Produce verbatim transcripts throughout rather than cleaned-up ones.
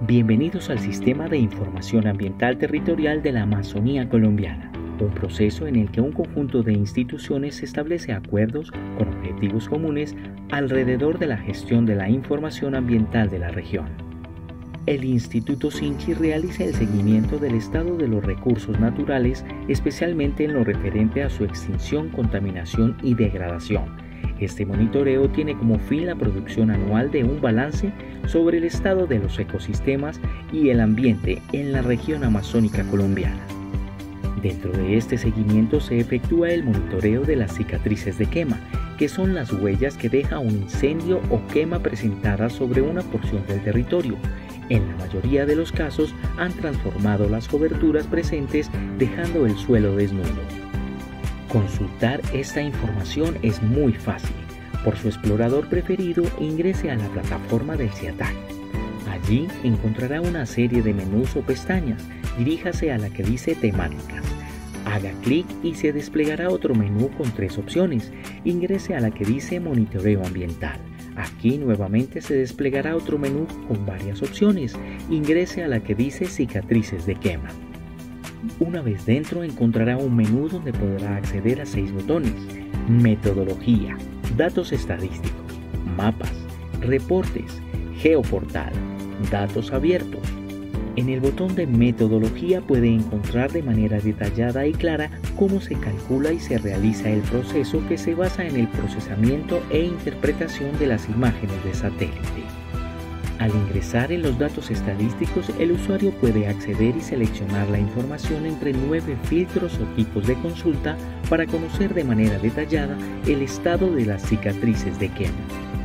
Bienvenidos al Sistema de Información Ambiental Territorial de la Amazonía Colombiana, un proceso en el que un conjunto de instituciones establece acuerdos con objetivos comunes alrededor de la gestión de la información ambiental de la región. El Instituto Sinchi realiza el seguimiento del estado de los recursos naturales, especialmente en lo referente a su extinción, contaminación y degradación. Este monitoreo tiene como fin la producción anual de un balance sobre el estado de los ecosistemas y el ambiente en la región amazónica colombiana. Dentro de este seguimiento se efectúa el monitoreo de las cicatrices de quema, que son las huellas que deja un incendio o quema presentadas sobre una porción del territorio. En la mayoría de los casos han transformado las coberturas presentes, dejando el suelo desnudo. Consultar esta información es muy fácil. Por su explorador preferido, ingrese a la plataforma del CIATAC. Allí encontrará una serie de menús o pestañas. Diríjase a la que dice Temáticas. Haga clic y se desplegará otro menú con tres opciones. Ingrese a la que dice Monitoreo Ambiental. Aquí nuevamente se desplegará otro menú con varias opciones. Ingrese a la que dice Cicatrices de quema. Una vez dentro encontrará un menú donde podrá acceder a seis botones: Metodología, Datos estadísticos, Mapas, Reportes, Geoportal, Datos abiertos. En el botón de Metodología puede encontrar de manera detallada y clara cómo se calcula y se realiza el proceso que se basa en el procesamiento e interpretación de las imágenes de satélite. Al ingresar en los datos estadísticos, el usuario puede acceder y seleccionar la información entre nueve filtros o tipos de consulta para conocer de manera detallada el estado de las cicatrices de quema.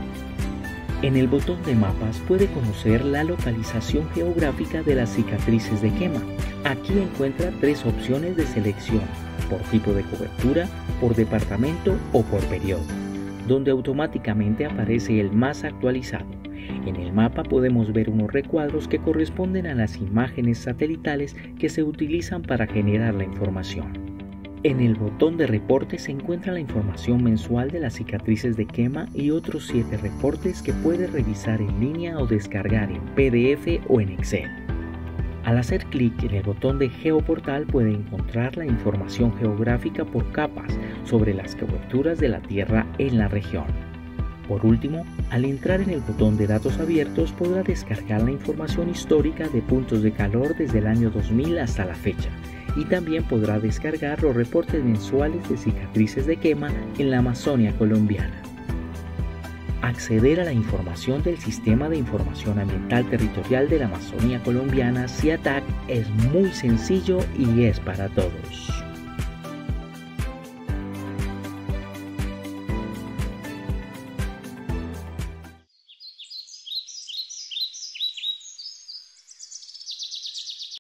En el botón de Mapas puede conocer la localización geográfica de las cicatrices de quema. Aquí encuentra tres opciones de selección: por tipo de cobertura, por departamento o por periodo, donde automáticamente aparece el más actualizado. En el mapa podemos ver unos recuadros que corresponden a las imágenes satelitales que se utilizan para generar la información. En el botón de reportes se encuentra la información mensual de las cicatrices de quema y otros siete reportes que puede revisar en línea o descargar en P D F o en Excel. Al hacer clic en el botón de Geoportal puede encontrar la información geográfica por capas sobre las coberturas de la Tierra en la región. Por último, al entrar en el botón de Datos abiertos podrá descargar la información histórica de puntos de calor desde el año dos mil hasta la fecha, y también podrá descargar los reportes mensuales de cicatrices de quema en la Amazonía colombiana. Acceder a la información del Sistema de Información Ambiental Territorial de la Amazonía colombiana, CIATAC, es muy sencillo y es para todos.